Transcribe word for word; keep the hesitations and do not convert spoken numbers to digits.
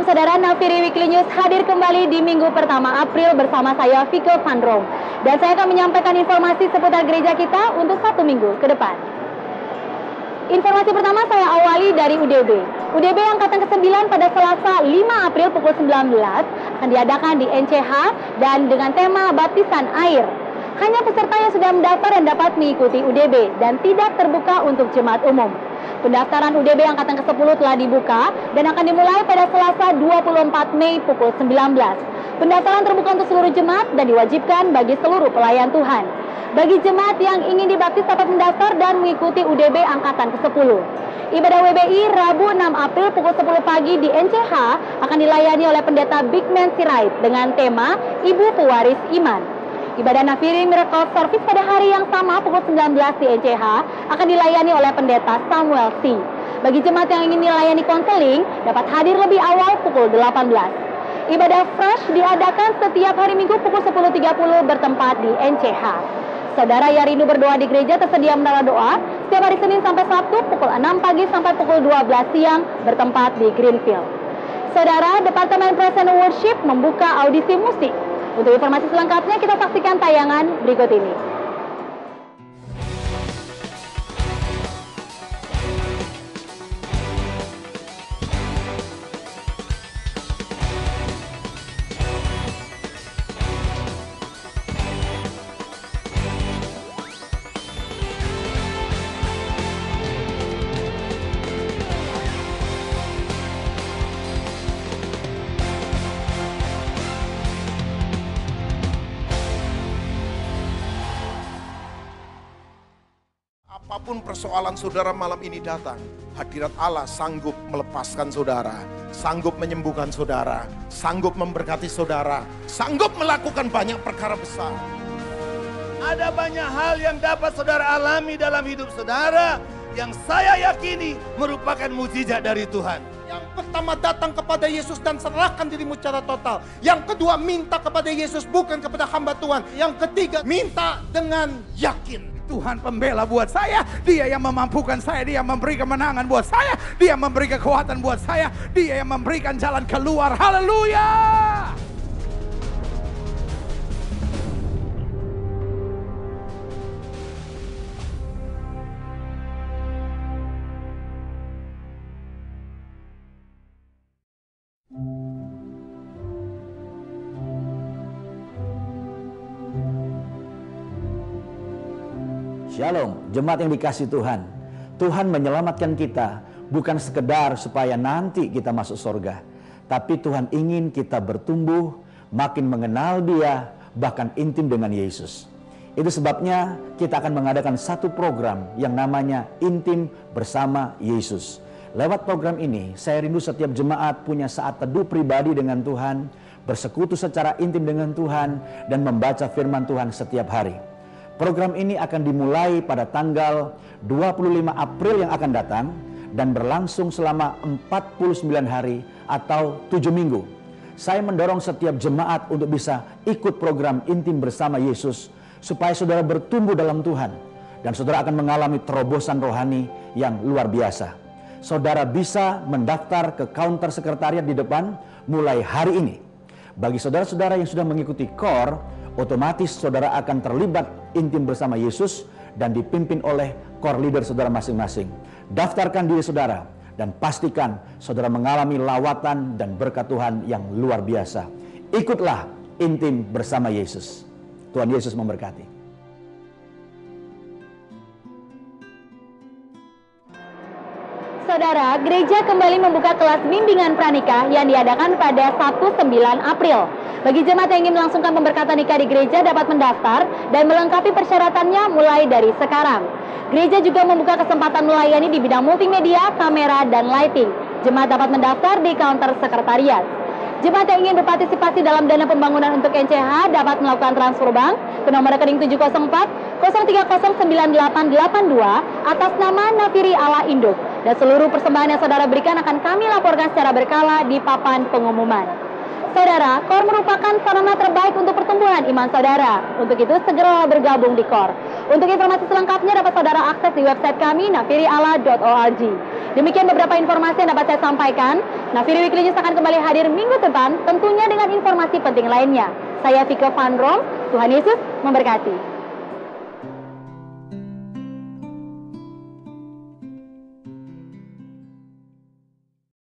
malam saudara, Nafiri Weekly News hadir kembali di minggu pertama April bersama saya Viko Vandrom. Dan saya akan menyampaikan informasi seputar gereja kita untuk satu minggu ke depan. Informasi pertama saya awali dari U D B. U D B Angkatan kesembilan pada Selasa lima April pukul sembilan belas akan diadakan di N C H dan dengan tema baptisan air. Hanya peserta yang sudah mendaftar dan dapat mengikuti U D B dan tidak terbuka untuk jemaat umum. Pendaftaran U D B Angkatan kesepuluh telah dibuka dan akan dimulai pada Selasa dua puluh empat Mei pukul sembilan belas. Pendaftaran terbuka untuk seluruh jemaat dan diwajibkan bagi seluruh pelayan Tuhan. Bagi jemaat yang ingin dibaptis dapat mendaftar dan mengikuti U D B Angkatan kesepuluh. Ibadah W B I Rabu enam April pukul sepuluh pagi di N C H akan dilayani oleh pendeta Bigman Sirait dengan tema Ibu Pewaris Iman. Ibadah Nafiri Miracle Service pada hari yang sama pukul sembilan belas di N C H akan dilayani oleh pendeta Samuel C. Bagi jemaat yang ingin dilayani konseling dapat hadir lebih awal pukul delapan belas. Ibadah Fresh diadakan setiap hari Minggu pukul sepuluh tiga puluh bertempat di N C H. Saudara yang rindu berdoa di gereja tersedia menara doa setiap hari Senin sampai Sabtu pukul enam pagi sampai pukul dua belas siang bertempat di Greenfield. Saudara, Departemen Praise and Worship membuka audisi musik. Untuk informasi selengkapnya kita saksikan tayangan berikut ini. Apapun persoalan saudara malam ini datang, hadirat Allah sanggup melepaskan saudara, sanggup menyembuhkan saudara, sanggup memberkati saudara, sanggup melakukan banyak perkara besar. Ada banyak hal yang dapat saudara alami dalam hidup saudara yang saya yakini merupakan mukjizat dari Tuhan. Yang pertama, datang kepada Yesus dan serahkan dirimu secara total. Yang kedua, minta kepada Yesus bukan kepada hamba Tuhan. Yang ketiga, minta dengan yakin. Tuhan pembela buat saya, Dia yang memampukan saya, Dia yang memberi kemenangan buat saya, Dia yang memberi kekuatan buat saya, Dia yang memberikan jalan keluar. Haleluya! Shalom, jemaat yang dikasihi Tuhan. Tuhan menyelamatkan kita bukan sekedar supaya nanti kita masuk surga, tapi Tuhan ingin kita bertumbuh, makin mengenal Dia, bahkan intim dengan Yesus. Itu sebabnya kita akan mengadakan satu program yang namanya Intim Bersama Yesus. Lewat program ini, saya rindu setiap jemaat punya saat teduh pribadi dengan Tuhan, bersekutu secara intim dengan Tuhan, dan membaca firman Tuhan setiap hari. Program ini akan dimulai pada tanggal dua puluh lima April yang akan datang dan berlangsung selama empat puluh sembilan hari atau tujuh minggu. Saya mendorong setiap jemaat untuk bisa ikut program Intim Bersama Yesus supaya saudara bertumbuh dalam Tuhan dan saudara akan mengalami terobosan rohani yang luar biasa. Saudara bisa mendaftar ke counter sekretariat di depan mulai hari ini. Bagi saudara-saudara yang sudah mengikuti core, otomatis saudara akan terlibat intim bersama Yesus dan dipimpin oleh core leader saudara masing-masing. Daftarkan diri saudara dan pastikan saudara mengalami lawatan dan berkat Tuhan yang luar biasa. Ikutlah intim bersama Yesus. Tuhan Yesus memberkati. Saudara, gereja kembali membuka kelas bimbingan pranikah yang diadakan pada Sabtu sembilan April. Bagi jemaat yang ingin melangsungkan pemberkatan nikah di gereja dapat mendaftar dan melengkapi persyaratannya mulai dari sekarang. Gereja juga membuka kesempatan melayani di bidang multimedia, kamera, dan lighting. Jemaat dapat mendaftar di counter sekretariat. Jemaat yang ingin berpartisipasi dalam dana pembangunan untuk N C H dapat melakukan transfer bank ke nomor rekening tujuh nol empat nol tiga nol sembilan delapan delapan dua atas nama Nafiri Allah Induk. Dan seluruh persembahan yang saudara berikan akan kami laporkan secara berkala di papan pengumuman. Saudara, Core merupakan sarana terbaik untuk pertumbuhan iman saudara. Untuk itu segera bergabung di Core. Untuk informasi selengkapnya dapat saudara akses di website kami nafiriala dot org. Demikian beberapa informasi yang dapat saya sampaikan. Nafiri Weekly News akan kembali hadir minggu depan, tentunya dengan informasi penting lainnya. Saya Vika Van Rom, Tuhan Yesus memberkati.